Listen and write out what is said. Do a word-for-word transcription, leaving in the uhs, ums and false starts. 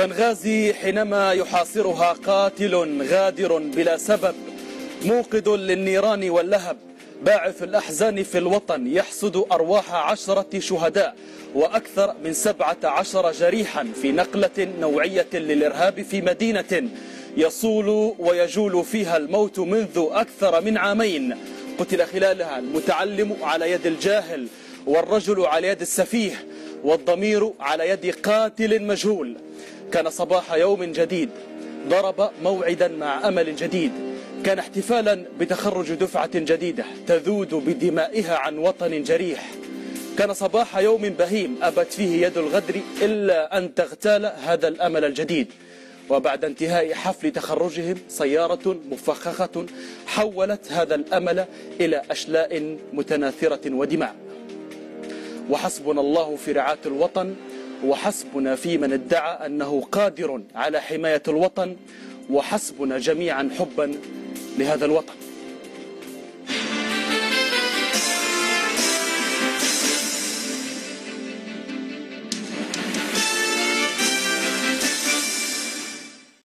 بنغازي حينما يحاصرها قاتل غادر بلا سبب، موقد للنيران واللهب، باعث الأحزان في الوطن، يحصد أرواح عشرة شهداء وأكثر من سبعة عشر جريحا في نقلة نوعية للإرهاب في مدينة يصول ويجول فيها الموت منذ أكثر من عامين. قتل خلالها المتعلم على يد الجاهل، والرجل على يد السفيه، والضمير على يد قاتل مجهول. كان صباح يوم جديد، ضرب موعدا مع أمل جديد، كان احتفالا بتخرج دفعة جديدة تذود بدمائها عن وطن جريح. كان صباح يوم بهيم أبت فيه يد الغدر إلا أن تغتال هذا الأمل الجديد. وبعد انتهاء حفل تخرجهم سيارة مفخخة حولت هذا الأمل إلى أشلاء متناثرة ودماء. وحسبنا الله في رعاة الوطن، وحسبنا في من ادعى أنه قادر على حماية الوطن، وحسبنا جميعا حبا لهذا الوطن.